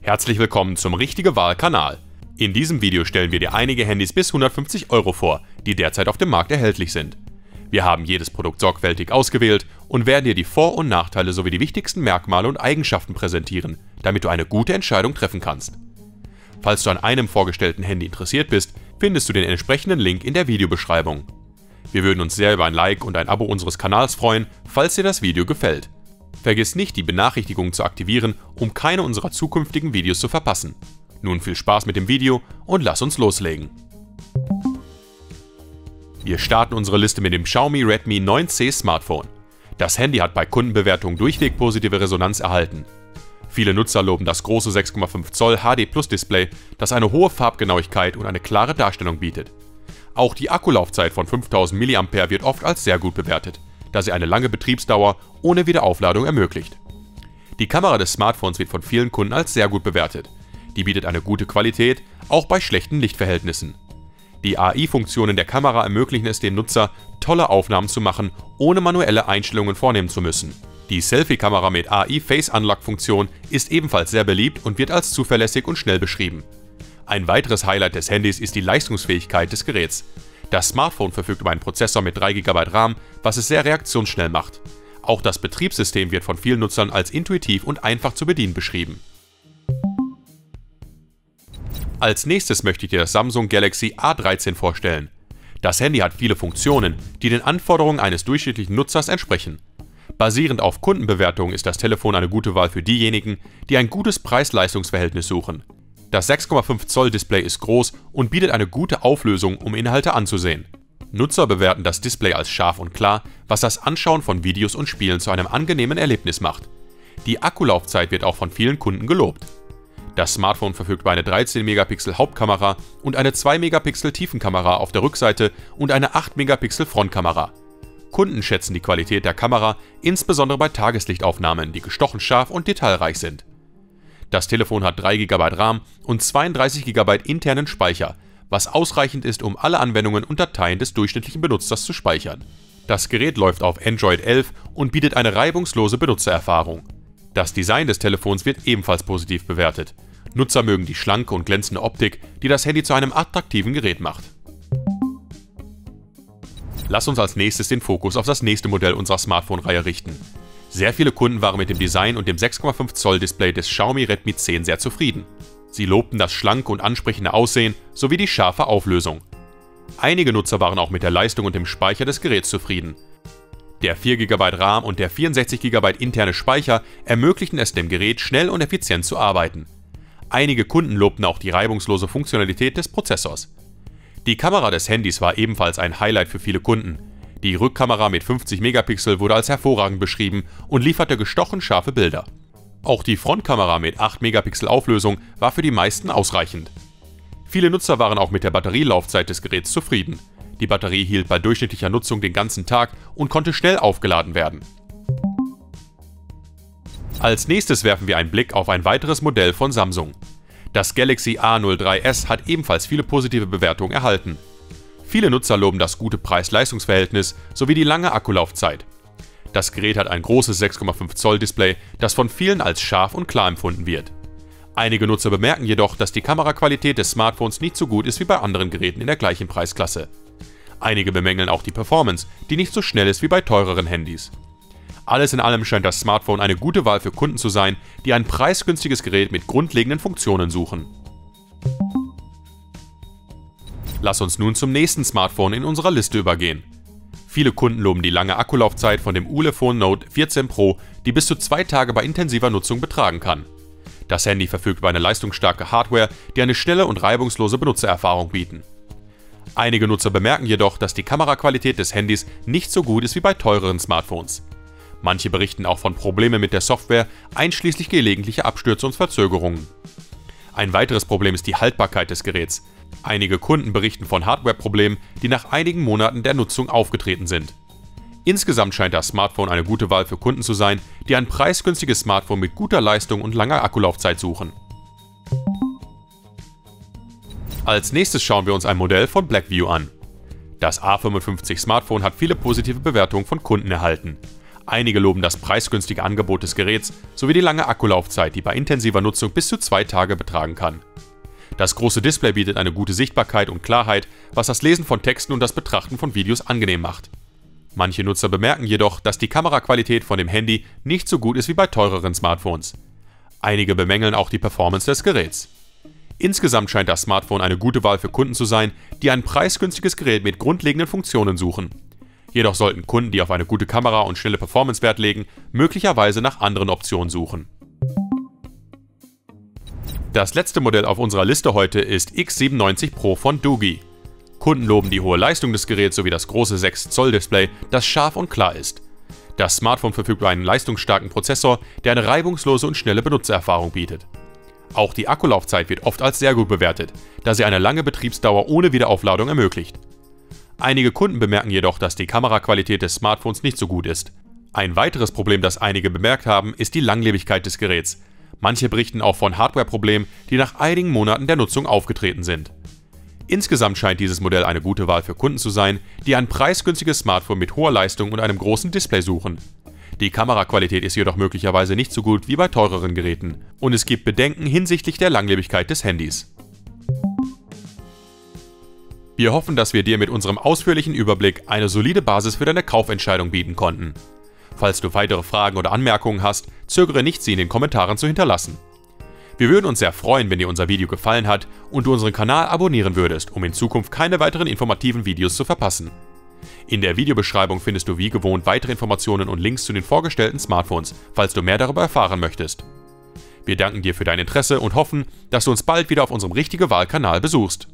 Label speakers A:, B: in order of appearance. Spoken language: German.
A: Herzlich willkommen zum Richtige Wahl Kanal. In diesem Video stellen wir dir einige Handys bis 150 € vor, die derzeit auf dem Markt erhältlich sind. Wir haben jedes Produkt sorgfältig ausgewählt und werden dir die Vor- und Nachteile sowie die wichtigsten Merkmale und Eigenschaften präsentieren, damit du eine gute Entscheidung treffen kannst. Falls du an einem vorgestellten Handy interessiert bist, findest du den entsprechenden Link in der Videobeschreibung. Wir würden uns sehr über ein Like und ein Abo unseres Kanals freuen, falls dir das Video gefällt. Vergiss nicht, die Benachrichtigungen zu aktivieren, um keine unserer zukünftigen Videos zu verpassen. Nun viel Spaß mit dem Video und lass uns loslegen. Wir starten unsere Liste mit dem Xiaomi Redmi 9C Smartphone. Das Handy hat bei Kundenbewertungen durchweg positive Resonanz erhalten. Viele Nutzer loben das große 6,5 Zoll HD+Display, das eine hohe Farbgenauigkeit und eine klare Darstellung bietet. Auch die Akkulaufzeit von 5000 mAh wird oft als sehr gut bewertet, da sie eine lange Betriebsdauer ohne Wiederaufladung ermöglicht. Die Kamera des Smartphones wird von vielen Kunden als sehr gut bewertet. Die bietet eine gute Qualität, auch bei schlechten Lichtverhältnissen. Die AI-Funktionen der Kamera ermöglichen es dem Nutzer, tolle Aufnahmen zu machen, ohne manuelle Einstellungen vornehmen zu müssen. Die Selfie-Kamera mit AI-Face-Unlock-Funktion ist ebenfalls sehr beliebt und wird als zuverlässig und schnell beschrieben. Ein weiteres Highlight des Handys ist die Leistungsfähigkeit des Geräts. Das Smartphone verfügt über einen Prozessor mit 3 GB RAM, was es sehr reaktionsschnell macht. Auch das Betriebssystem wird von vielen Nutzern als intuitiv und einfach zu bedienen beschrieben. Als nächstes möchte ich dir das Samsung Galaxy A13 vorstellen. Das Handy hat viele Funktionen, die den Anforderungen eines durchschnittlichen Nutzers entsprechen. Basierend auf Kundenbewertungen ist das Telefon eine gute Wahl für diejenigen, die ein gutes Preis-Leistungs-Verhältnis suchen. Das 6,5 Zoll Display ist groß und bietet eine gute Auflösung, um Inhalte anzusehen. Nutzer bewerten das Display als scharf und klar, was das Anschauen von Videos und Spielen zu einem angenehmen Erlebnis macht. Die Akkulaufzeit wird auch von vielen Kunden gelobt. Das Smartphone verfügt über eine 13 Megapixel Hauptkamera und eine 2 Megapixel Tiefenkamera auf der Rückseite und eine 8 Megapixel Frontkamera. Kunden schätzen die Qualität der Kamera, insbesondere bei Tageslichtaufnahmen, die gestochen scharf und detailreich sind. Das Telefon hat 3 GB RAM und 32 GB internen Speicher, was ausreichend ist, um alle Anwendungen und Dateien des durchschnittlichen Benutzers zu speichern. Das Gerät läuft auf Android 11 und bietet eine reibungslose Benutzererfahrung. Das Design des Telefons wird ebenfalls positiv bewertet. Nutzer mögen die schlanke und glänzende Optik, die das Handy zu einem attraktiven Gerät macht. Lass uns als nächstes den Fokus auf das nächste Modell unserer Smartphone-Reihe richten. Sehr viele Kunden waren mit dem Design und dem 6,5 Zoll Display des Xiaomi Redmi 10 sehr zufrieden. Sie lobten das schlanke und ansprechende Aussehen sowie die scharfe Auflösung. Einige Nutzer waren auch mit der Leistung und dem Speicher des Geräts zufrieden. Der 4 GB RAM und der 64 GB interne Speicher ermöglichten es dem Gerät, schnell und effizient zu arbeiten. Einige Kunden lobten auch die reibungslose Funktionalität des Prozessors. Die Kamera des Handys war ebenfalls ein Highlight für viele Kunden. Die Rückkamera mit 50 Megapixel wurde als hervorragend beschrieben und lieferte gestochen scharfe Bilder. Auch die Frontkamera mit 8 Megapixel Auflösung war für die meisten ausreichend. Viele Nutzer waren auch mit der Batterielaufzeit des Geräts zufrieden. Die Batterie hielt bei durchschnittlicher Nutzung den ganzen Tag und konnte schnell aufgeladen werden. Als nächstes werfen wir einen Blick auf ein weiteres Modell von Samsung. Das Galaxy A03s hat ebenfalls viele positive Bewertungen erhalten. Viele Nutzer loben das gute Preis-Leistungs-Verhältnis sowie die lange Akkulaufzeit. Das Gerät hat ein großes 6,5 Zoll Display, das von vielen als scharf und klar empfunden wird. Einige Nutzer bemerken jedoch, dass die Kameraqualität des Smartphones nicht so gut ist wie bei anderen Geräten in der gleichen Preisklasse. Einige bemängeln auch die Performance, die nicht so schnell ist wie bei teureren Handys. Alles in allem scheint das Smartphone eine gute Wahl für Kunden zu sein, die ein preisgünstiges Gerät mit grundlegenden Funktionen suchen. Lass uns nun zum nächsten Smartphone in unserer Liste übergehen. Viele Kunden loben die lange Akkulaufzeit von dem Ulefone Note 14 Pro, die bis zu 2 Tage bei intensiver Nutzung betragen kann. Das Handy verfügt über eine leistungsstarke Hardware, die eine schnelle und reibungslose Benutzererfahrung bieten. Einige Nutzer bemerken jedoch, dass die Kameraqualität des Handys nicht so gut ist wie bei teureren Smartphones. Manche berichten auch von Problemen mit der Software, einschließlich gelegentliche Abstürze und Verzögerungen. Ein weiteres Problem ist die Haltbarkeit des Geräts. Einige Kunden berichten von Hardware-Problemen, die nach einigen Monaten der Nutzung aufgetreten sind. Insgesamt scheint das Smartphone eine gute Wahl für Kunden zu sein, die ein preisgünstiges Smartphone mit guter Leistung und langer Akkulaufzeit suchen. Als nächstes schauen wir uns ein Modell von Blackview an. Das A55 Smartphone hat viele positive Bewertungen von Kunden erhalten. Einige loben das preisgünstige Angebot des Geräts sowie die lange Akkulaufzeit, die bei intensiver Nutzung bis zu 2 Tage betragen kann. Das große Display bietet eine gute Sichtbarkeit und Klarheit, was das Lesen von Texten und das Betrachten von Videos angenehm macht. Manche Nutzer bemerken jedoch, dass die Kameraqualität von dem Handy nicht so gut ist wie bei teureren Smartphones. Einige bemängeln auch die Performance des Geräts. Insgesamt scheint das Smartphone eine gute Wahl für Kunden zu sein, die ein preisgünstiges Gerät mit grundlegenden Funktionen suchen. Jedoch sollten Kunden, die auf eine gute Kamera und schnelle Performance Wert legen, möglicherweise nach anderen Optionen suchen. Das letzte Modell auf unserer Liste heute ist X97 Pro von Doogee. Kunden loben die hohe Leistung des Geräts sowie das große 6 Zoll Display, das scharf und klar ist. Das Smartphone verfügt über einen leistungsstarken Prozessor, der eine reibungslose und schnelle Benutzererfahrung bietet. Auch die Akkulaufzeit wird oft als sehr gut bewertet, da sie eine lange Betriebsdauer ohne Wiederaufladung ermöglicht. Einige Kunden bemerken jedoch, dass die Kameraqualität des Smartphones nicht so gut ist. Ein weiteres Problem, das einige bemerkt haben, ist die Langlebigkeit des Geräts. Manche berichten auch von Hardware-Problemen, die nach einigen Monaten der Nutzung aufgetreten sind. Insgesamt scheint dieses Modell eine gute Wahl für Kunden zu sein, die ein preisgünstiges Smartphone mit hoher Leistung und einem großen Display suchen. Die Kameraqualität ist jedoch möglicherweise nicht so gut wie bei teureren Geräten und es gibt Bedenken hinsichtlich der Langlebigkeit des Handys. Wir hoffen, dass wir dir mit unserem ausführlichen Überblick eine solide Basis für deine Kaufentscheidung bieten konnten. Falls du weitere Fragen oder Anmerkungen hast, zögere nicht, sie in den Kommentaren zu hinterlassen. Wir würden uns sehr freuen, wenn dir unser Video gefallen hat und du unseren Kanal abonnieren würdest, um in Zukunft keine weiteren informativen Videos zu verpassen. In der Videobeschreibung findest du wie gewohnt weitere Informationen und Links zu den vorgestellten Smartphones, falls du mehr darüber erfahren möchtest. Wir danken dir für dein Interesse und hoffen, dass du uns bald wieder auf unserem Richtige Wahl-Kanal besuchst.